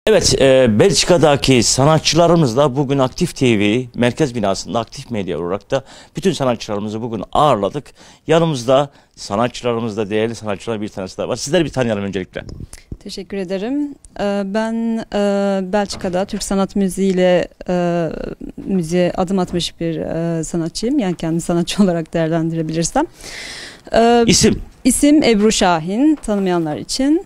Evet, Belçika'daki sanatçılarımızla bugün Aktif TV merkez binasında Aktif Medya olarak da bütün sanatçılarımızı bugün ağırladık. Yanımızda sanatçılarımızda değerli sanatçılar bir tanesi daha var. Sizleri bir tanıyalım öncelikle. Teşekkür ederim. Ben Belçika'da Türk sanat müziğiyle müziğe adım atmış bir sanatçıyım. Yani kendi sanatçı olarak değerlendirebilirsem. İsim Ebru Şahin, tanımayanlar için.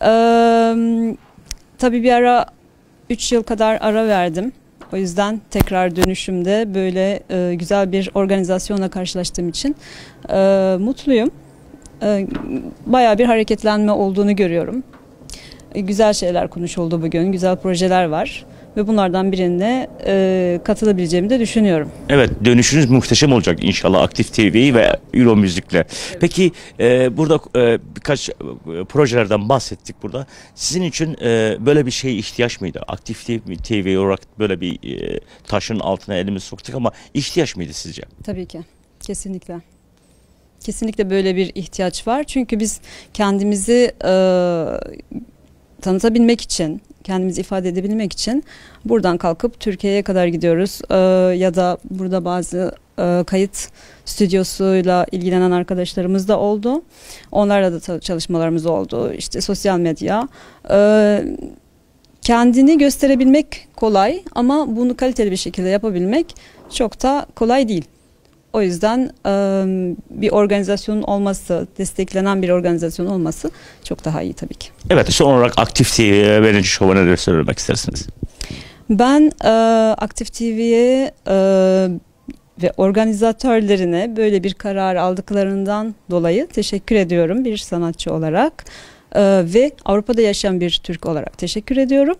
Tabii bir ara 3 yıl kadar ara verdim. O yüzden tekrar dönüşümde böyle güzel bir organizasyonla karşılaştığım için mutluyum. Bayağı bir hareketlenme olduğunu görüyorum. Güzel şeyler konuşuldu bugün, güzel projeler var ve bunlardan birine katılabileceğimi de düşünüyorum. Evet, dönüşünüz muhteşem olacak inşallah Aktif TV ve Euro Müzik'le. Evet. Peki burada birkaç projelerden bahsettik burada. Sizin için böyle bir şeye ihtiyaç mıydı? Aktif TV olarak böyle bir taşın altına elimizi soktuk ama ihtiyaç mıydı sizce? Tabii ki, kesinlikle. Kesinlikle böyle bir ihtiyaç var. Çünkü biz kendimizi tanıtabilmek için, kendimizi ifade edebilmek için buradan kalkıp Türkiye'ye kadar gidiyoruz. Ya da burada bazı kayıt stüdyosuyla ilgilenen arkadaşlarımız da oldu. Onlarla da çalışmalarımız oldu. İşte sosyal medya. Kendini gösterebilmek kolay ama bunu kaliteli bir şekilde yapabilmek çok da kolay değil. O yüzden bir organizasyonun olması, desteklenen bir organizasyon olması çok daha iyi tabii ki. Evet, son olarak Aktif TV'ye ve Şov'a neler söylemek istersiniz? Ben Aktif TV'ye ve organizatörlerine böyle bir karar aldıklarından dolayı teşekkür ediyorum bir sanatçı olarak. Ve Avrupa'da yaşayan bir Türk olarak teşekkür ediyorum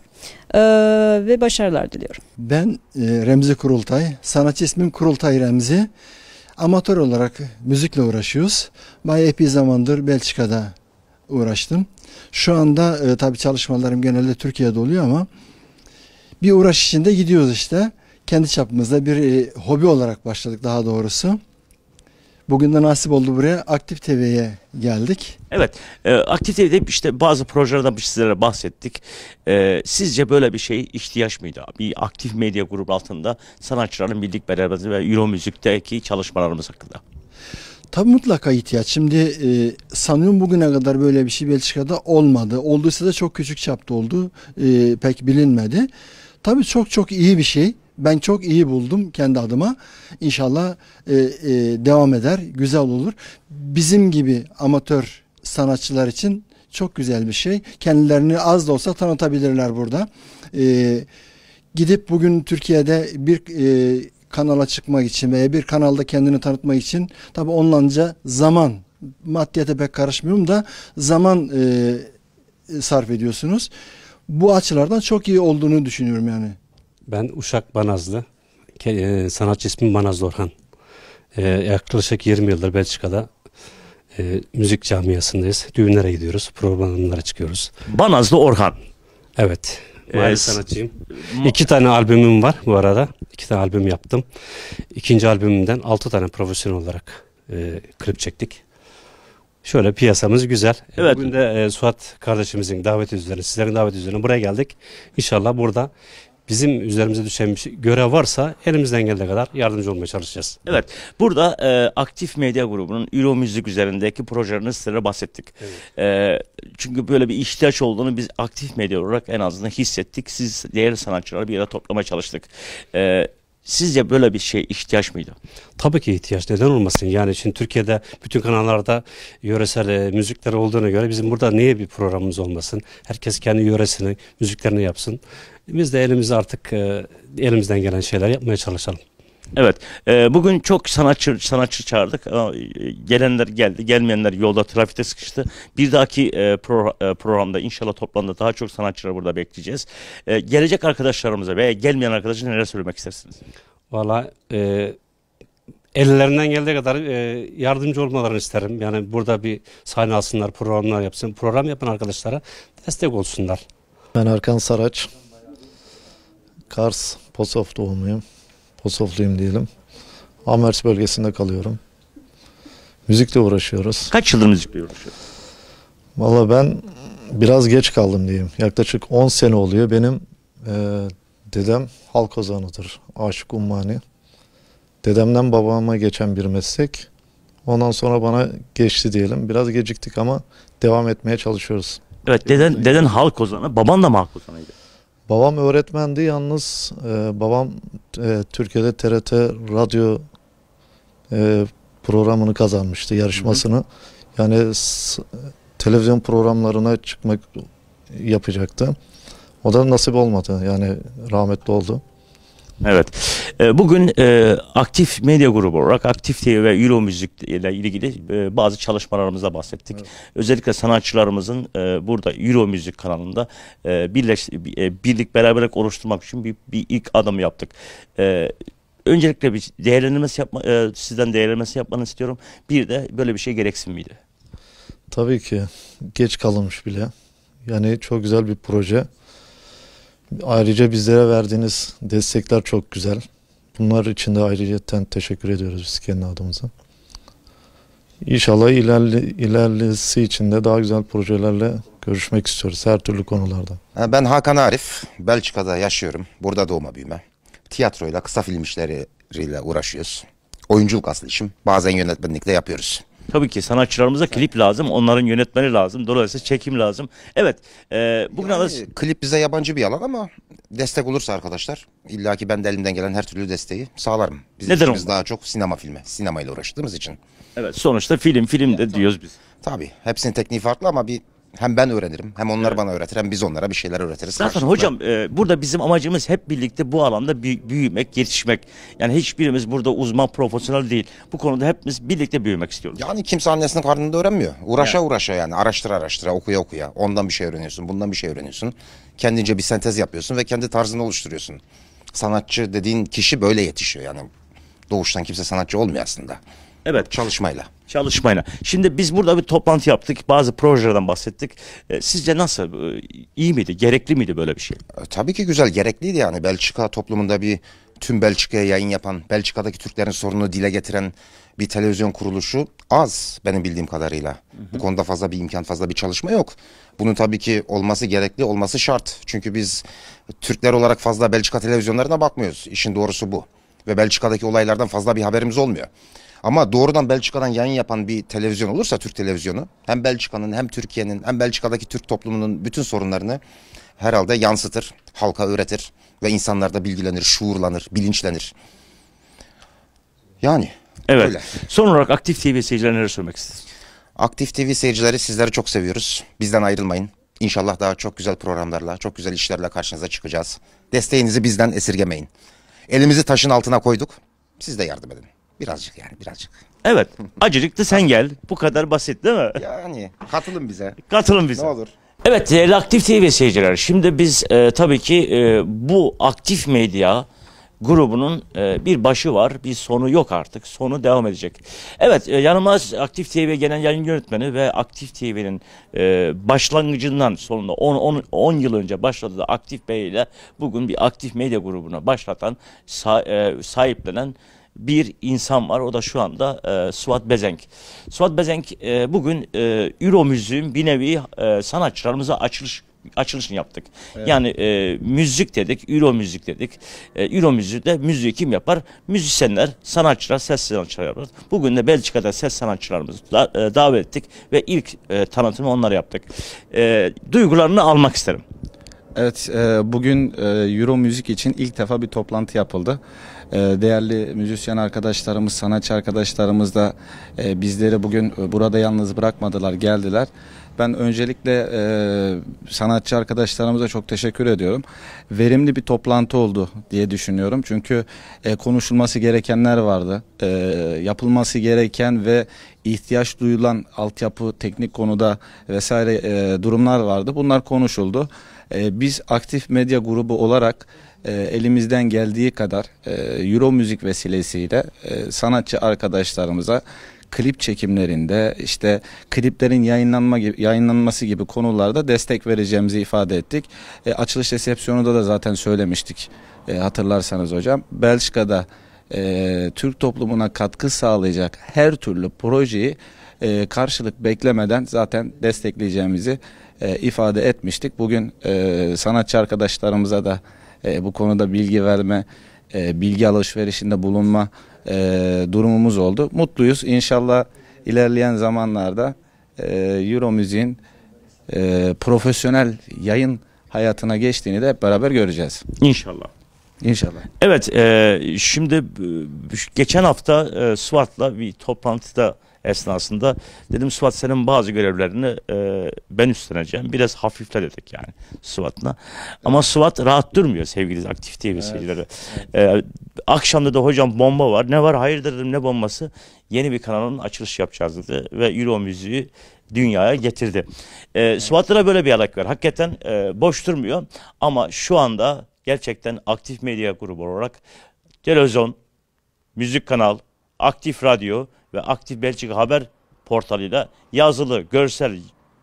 ve başarılar diliyorum. Ben Remzi Kurultay, sanatçı ismim Kurultay Remzi. Amatör olarak müzikle uğraşıyoruz. Bayağı epey zamandır Belçika'da uğraştım. Şu anda tabii çalışmalarım genelde Türkiye'de oluyor ama bir uğraş içinde gidiyoruz işte. Kendi çapımızda bir hobi olarak başladık daha doğrusu. Bugün de nasip oldu, buraya Aktif TV'ye geldik. Evet, Aktif TV'de işte bazı projelerden sizlere bahsettik. Sizce böyle bir şey ihtiyaç mıydı? Bir aktif medya grubu altında sanatçıların birlik beraberliği ve Euro Müzik'teki çalışmalarımız hakkında. Tabii mutlaka ihtiyaç. Şimdi sanıyorum bugüne kadar böyle bir şey Belçika'da olmadı. Olduysa da çok küçük çapta oldu. Pek bilinmedi. Tabii çok iyi bir şey. Ben çok iyi buldum kendi adıma. İnşallah devam eder, güzel olur. Bizim gibi amatör sanatçılar için çok güzel bir şey. Kendilerini az da olsa tanıtabilirler burada. Gidip bugün Türkiye'de bir kanala çıkmak için veya bir kanalda kendini tanıtmak için tabii onlarca zaman, maddiyete pek karışmıyorum da zaman sarf ediyorsunuz. Bu açılardan çok iyi olduğunu düşünüyorum yani. Ben Uşak Banazlı, sanatçı ismim Banazlı Orhan. Yaklaşık 20 yıldır Belçika'da müzik camiasındayız. Düğünlere gidiyoruz, programlara çıkıyoruz. Banazlı Orhan. Evet, mahalle sanatçıyım. 2 tane albümüm var bu arada. 2 tane albüm yaptım. 2. albümümden 6 tane profesyonel olarak klip çektik. Şöyle piyasamız güzel. Evet. Bugün de Suat kardeşimizin daveti üzerine, sizlerin daveti üzerine buraya geldik. İnşallah burada bizim üzerimize düşen bir görev varsa elimizden geldiği kadar yardımcı olmaya çalışacağız. Evet, burada Aktif Medya Grubu'nun Euro Müzik üzerindeki projelerini sizlere bahsettik. Evet. Çünkü böyle bir ihtiyaç olduğunu biz Aktif Medya olarak en azından hissettik. Siz değerli sanatçıları bir yere toplamaya çalıştık. Sizce böyle bir şey ihtiyaç mıydı? Tabii ki ihtiyaç. Neden olmasın? Yani şimdi Türkiye'de bütün kanallarda yöresel müzikler olduğuna göre bizim burada niye bir programımız olmasın? Herkes kendi yöresini, müziklerini yapsın. Biz de elimizden gelen şeyler yapmaya çalışalım. Evet, bugün çok sanatçı çağırdık. Gelenler geldi, gelmeyenler yolda, trafikte sıkıştı. Bir dahaki programda inşallah toplamda daha çok sanatçıları burada bekleyeceğiz. Gelecek arkadaşlarımıza veya gelmeyen arkadaşlara neler söylemek istersiniz? Vallahi ellerinden geldiği kadar yardımcı olmalarını isterim. Yani burada bir sahne alsınlar, programlar yapsın. Program yapan arkadaşlara destek olsunlar. Ben Erkan Saraç. Kars, Posof doğumluyum. Posofluyum diyelim. Amers bölgesinde kalıyorum. Müzikle uğraşıyoruz. Kaç yıldır müzikle uğraşıyorsun? Valla ben Biraz geç kaldım diyeyim. Yaklaşık 10 sene oluyor. Benim dedem halk ozanıdır. Aşık Ummani. Dedemden babama geçen bir meslek. Ondan sonra bana geçti diyelim. Biraz geciktik ama devam etmeye çalışıyoruz. Evet, deden halk ozanı, baban da mı halk ozanıydı? Babam öğretmendi yalnız babam Türkiye'de TRT radyo programını kazanmıştı, yarışmasını. Yani televizyon programlarına çıkmak yapacaktı. O da nasip olmadı. Yani rahmetli oldu. Evet. Bugün Aktif Medya Grubu olarak Aktif TV ve Euro Müzik ile ilgili bazı çalışmalarımıza bahsettik. Evet. Özellikle sanatçılarımızın burada Euro Müzik kanalında birlik beraberlik oluşturmak için bir ilk adım yaptık. Öncelikle bir değerlendirmesi sizden değerlendirmesi yapmanı istiyorum. Bir de böyle bir şey gereksin miydi? Tabii ki geç kalınmış bile. Yani çok güzel bir proje. Ayrıca bizlere verdiğiniz destekler çok güzel. Bunlar için de ayrıca teşekkür ediyoruz biz kendi adımıza. İnşallah ilerlesi için de daha güzel projelerle görüşmek istiyoruz her türlü konularda. Ben Hakan Arif, Belçika'da yaşıyorum. Burada doğma büyüme. Tiyatroyla, kısa film işleriyle uğraşıyoruz. Oyunculuk asıl işim. Bazen yönetmenlik de yapıyoruz. Tabii ki sanatçılarımıza klip lazım, onların yönetmeni lazım, dolayısıyla çekim lazım. Evet, bugün klip bize yabancı bir alan ama destek olursa arkadaşlar, illaki ben de elimden gelen her türlü desteği sağlarım. Bizim işimiz daha çok sinemayla uğraştığımız için. Evet, sonuçta film de diyoruz biz. Tabii, hepsinin tekniği farklı ama hem ben öğrenirim, hem onlar bana öğretir, hem biz onlara bir şeyler öğretiriz. Zaten hocam burada bizim amacımız hep birlikte bu alanda büyümek, yetişmek. Yani hiçbirimiz burada uzman, profesyonel değil. Bu konuda hepimiz birlikte büyümek istiyoruz. Yani kimse annesinin karnında öğrenmiyor. Uğraşa yani araştıra, okuya. Ondan bir şey öğreniyorsun, bundan bir şey öğreniyorsun. Kendince bir sentez yapıyorsun ve kendi tarzını oluşturuyorsun. Sanatçı dediğin kişi böyle yetişiyor yani. Doğuştan kimse sanatçı olmuyor aslında. Evet. Çalışmayla. Şimdi biz burada bir toplantı yaptık. Bazı projelerden bahsettik. Sizce nasıl? İyi miydi? Gerekli miydi böyle bir şey? Tabii ki güzel, gerekliydi yani. Belçika toplumunda tüm Belçika'ya yayın yapan, Belçika'daki Türklerin sorununu dile getiren bir televizyon kuruluşu az benim bildiğim kadarıyla. Bu konuda fazla bir imkan, fazla bir çalışma yok. Bunun tabii ki olması gerekli, olması şart. Çünkü biz Türkler olarak fazla Belçika televizyonlarına bakmıyoruz. İşin doğrusu bu. Ve Belçika'daki olaylardan fazla bir haberimiz olmuyor. Ama doğrudan Belçika'dan yayın yapan bir televizyon olursa, Türk televizyonu, hem Belçika'nın hem Türkiye'nin hem Belçika'daki Türk toplumunun bütün sorunlarını herhalde yansıtır, halka öğretir ve insanlar da bilgilenir, şuurlanır, bilinçlenir. Yani evet. Öyle. Son olarak Aktif TV seyircilerine neler söylemek istersiniz? Aktif TV seyircileri, sizleri çok seviyoruz. Bizden ayrılmayın. İnşallah daha çok güzel programlarla, çok güzel işlerle karşınıza çıkacağız. Desteğinizi bizden esirgemeyin. Elimizi taşın altına koyduk. Siz de yardım edin. Birazcık. Evet. Acıcık da sen gel. Bu kadar basit değil mi? Yani katılın bize. Katılın bize. Ne olur. Evet değerli Aktif TV seyirciler. Şimdi biz tabii ki bu Aktif Medya grubunun bir başı var, bir sonu yok artık. Sonu devam edecek. Evet, yanımız Aktif TV Genel Yayın Yönetmeni ve Aktif TV'nin başlangıcından sonunda 10 yıl önce başladığı Aktif Bey ile bugün bir Aktif Medya grubuna başlatan, sahiplenen bir insan var. O da şu anda Suat Bezenk. Suat Bezenk bugün Euro Müziğin bir nevi sanatçılarımıza açılışını yaptık. Evet. Yani müzik dedik, Euro müzik dedik. Euro müziği müziği kim yapar? Müzisyenler, sanatçılar, ses sanatçıları yapar. Bugün de Belçika'da ses sanatçılarımızı davet ettik ve ilk tanıtımı onlara yaptık. Duygularını almak isterim. Evet, bugün Euro müzik için ilk defa bir toplantı yapıldı. Değerli müzisyen arkadaşlarımız, sanatçı arkadaşlarımız da bizleri bugün burada yalnız bırakmadılar, geldiler. Ben öncelikle sanatçı arkadaşlarımıza çok teşekkür ediyorum. Verimli bir toplantı oldu diye düşünüyorum. Çünkü konuşulması gerekenler vardı. Yapılması gereken ve ihtiyaç duyulan altyapı, teknik konuda vesaire durumlar vardı. Bunlar konuşuldu. Biz Aktif Medya Grubu olarak elimizden geldiği kadar Euro müzik vesilesiyle sanatçı arkadaşlarımıza klip çekimlerinde, işte kliplerin yayınlanması gibi konularda destek vereceğimizi ifade ettik. Açılış resepsiyonunda da zaten söylemiştik, hatırlarsanız hocam. Belçika'da Türk toplumuna katkı sağlayacak her türlü projeyi karşılık beklemeden zaten destekleyeceğimizi ifade etmiştik. Bugün sanatçı arkadaşlarımıza da bu konuda bilgi verme, bilgi alışverişinde bulunma durumumuz oldu. Mutluyuz. İnşallah ilerleyen zamanlarda Euro Müziğin profesyonel yayın hayatına geçtiğini de hep beraber göreceğiz. İnşallah. İnşallah. Evet, şimdi geçen hafta Suat'la bir toplantıda esnasında dedim Suat senin bazı görevlerini ben üstleneceğim. Biraz hafifle dedik yani Suat'la. Ama Suat rahat durmuyor sevgili Aktif TV seyircileri. Akşamda da hocam bomba var. Ne var? Hayırdır dedim, ne bombası? Yeni bir kanalın açılışı yapacağız dedi ve Euro müziği dünyaya getirdi. Suat'la da böyle bir alak var. Hakikaten boş durmuyor ama şu anda gerçekten Aktif Medya grubu olarak televizyon, müzik kanal, Aktif Radyo ve Aktif Belçika Haber portalıyla yazılı, görsel,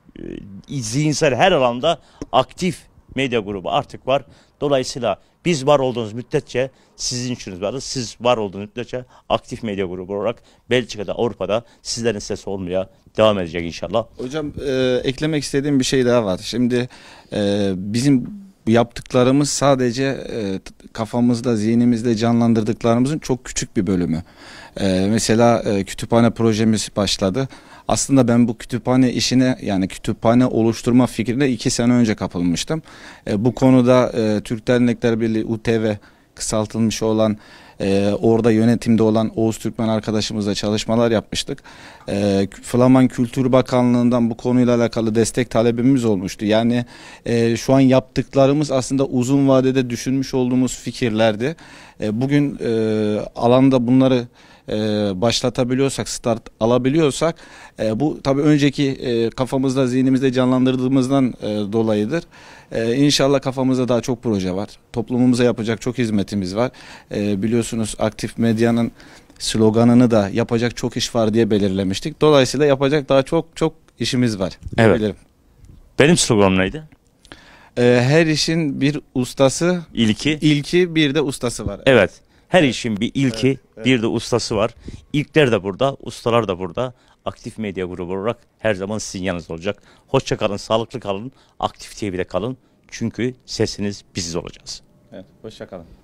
zihinsel her alanda Aktif Medya grubu artık var. Dolayısıyla biz var olduğunuz müddetçe sizin işiniz vardır. Siz var olduğunuz müddetçe Aktif Medya grubu olarak Belçika'da, Avrupa'da sizlerin sesi olmaya devam edecek inşallah. Hocam eklemek istediğim bir şey daha var. Şimdi bizim yaptıklarımız sadece kafamızda, zihnimizde canlandırdıklarımızın çok küçük bir bölümü. Mesela kütüphane projemiz başladı. Aslında ben bu kütüphane işine, yani kütüphane oluşturma fikrine 2 sene önce kapılmıştım. Bu konuda Türk Dernekler Birliği UTV kısaltılmış olan, orada yönetimde olan Oğuz Türkmen arkadaşımızla çalışmalar yapmıştık. Flaman Kültür Bakanlığı'ndan bu konuyla alakalı destek talebimiz olmuştu. Yani şu an yaptıklarımız aslında uzun vadede düşünmüş olduğumuz fikirlerdi. Bugün alanda bunları başlatabiliyorsak, start alabiliyorsak, bu tabii önceki kafamızda, zihnimizde canlandırdığımızdan dolayıdır. İnşallah kafamızda daha çok proje var. Toplumumuza yapacak çok hizmetimiz var. Biliyorsunuz Aktif Medya'nın sloganını da yapacak çok iş var diye belirlemiştik. Dolayısıyla yapacak daha çok işimiz var. Evet. Benim sloganım neydi? Her işin bir ustası, ilki bir de ustası var. Evet. Her işin bir ilki, bir de ustası var. İlkler de burada, ustalar da burada. Aktif Medya grubu olarak her zaman sizin yanınızda olacak. Hoşça kalın, sağlıklı kalın, Aktif TV'de kalın. Çünkü sesiniz biziz olacağız. Evet, hoşça kalın.